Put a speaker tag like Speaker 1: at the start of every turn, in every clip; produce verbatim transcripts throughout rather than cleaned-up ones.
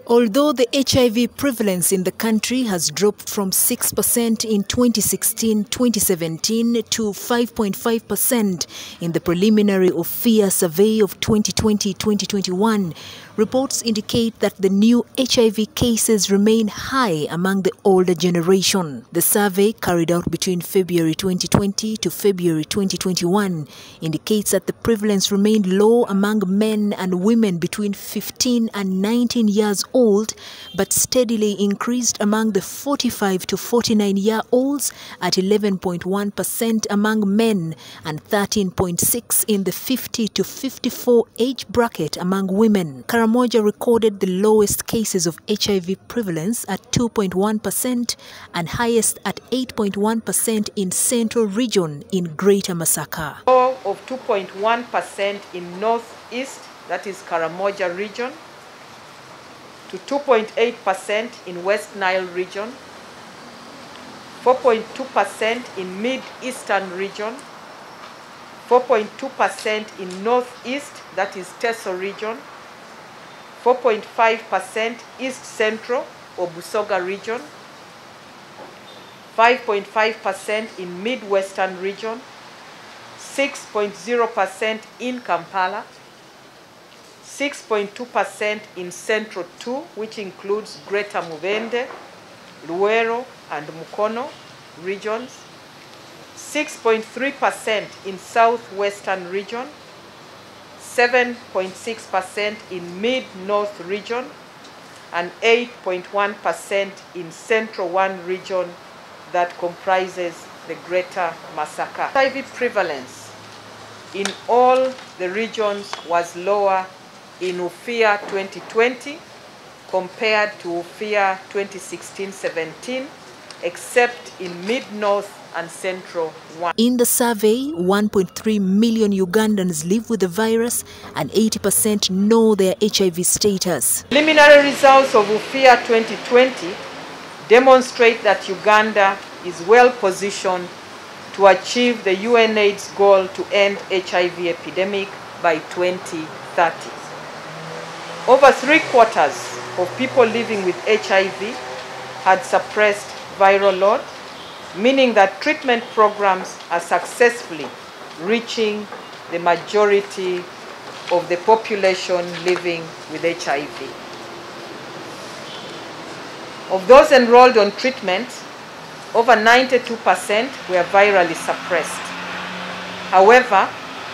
Speaker 1: Although the H I V prevalence in the country has dropped from six percent in twenty sixteen twenty seventeen to five point five percent in the preliminary Ophia survey of twenty twenty twenty twenty-one, reports indicate that the new H I V cases remain high among the older generation. The survey, carried out between February twenty twenty to February twenty twenty-one, indicates that the prevalence remained low among men and women between fifteen and nineteen years old, but steadily increased among the forty-five to forty-nine year olds at eleven point one percent among men and thirteen point six in the fifty to fifty-four age bracket among women. Karamoja recorded the lowest cases of H I V prevalence at two point one percent and highest at eight point one percent in Central Region in Greater Masaka.
Speaker 2: Low of two point one percent in Northeast, that is Karamoja Region, to two point eight percent in West Nile Region, four point two percent in Mid-Eastern Region, four point two percent in Northeast, that is Teso Region, four point five percent East Central or Busoga Region, five point five percent in Midwestern Region, six point zero percent in Kampala, six point two percent in Central two, which includes Greater Mubende, Luero, and Mukono regions, six point three percent in Southwestern Region, seven point six percent in Mid-North Region, and eight point one percent in Central one Region that comprises the Greater Masaka. H I V prevalence in all the regions was lower in Ophia twenty twenty compared to Ophia twenty sixteen seventeen, except in Mid-North and Central one.
Speaker 1: In the survey, one point three million Ugandans live with the virus and eighty percent know their H I V status.
Speaker 2: Preliminary results of Ophia twenty twenty demonstrate that Uganda is well positioned to achieve the U N AIDS goal to end H I V epidemic by twenty thirty. Over three quarters of people living with H I V had suppressed viral load, meaning that treatment programs are successfully reaching the majority of the population living with H I V. Of those enrolled on treatment, over ninety-two percent were virally suppressed. However,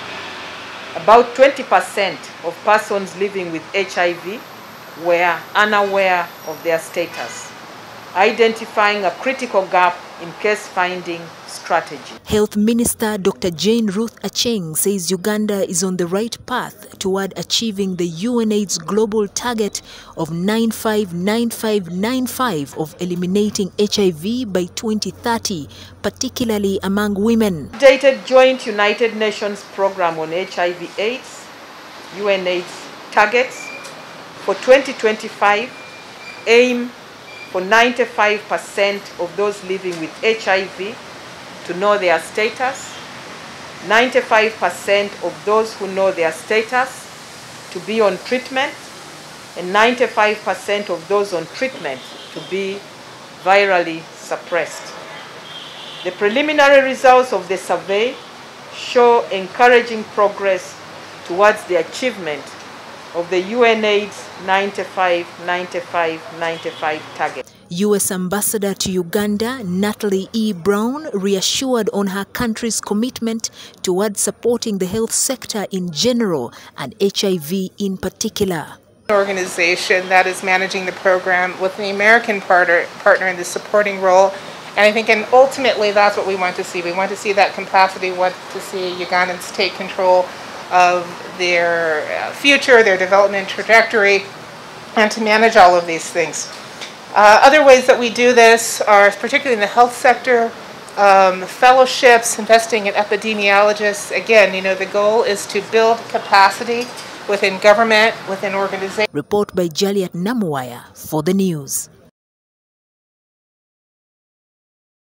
Speaker 2: about twenty percent of persons living with H I V were unaware of their status, identifying a critical gap in case-finding strategy.
Speaker 1: Health Minister Doctor Jane Ruth Acheng says Uganda is on the right path toward achieving the U N AIDS global target of nine five nine five nine five of eliminating H I V by twenty thirty, particularly among women.
Speaker 2: Updated Joint United Nations Program on H I V AIDS, U N AIDS targets for twenty twenty-five aim for ninety-five percent of those living with H I V to know their status, ninety-five percent of those who know their status to be on treatment, and ninety-five percent of those on treatment to be virally suppressed. The preliminary results of the survey show encouraging progress towards the achievement of the U N AIDS ninety-five ninety-five ninety-five target.
Speaker 1: U S Ambassador to Uganda, Natalie E. Brown, reassured on her country's commitment towards supporting the health sector in general and H I V in particular.
Speaker 3: An organization that is managing the program with the American partner, partner in the supporting role. And I think and ultimately that's what we want to see. We want to see that capacity, we want to see Ugandans take control of their future, their development trajectory, and to manage all of these things. Uh, other ways that we do this are, particularly in the health sector, um, fellowships, investing in epidemiologists. Again, you know, the goal is to build capacity within government, within organizations.
Speaker 1: Report by Jaliat Namuwaya for the news.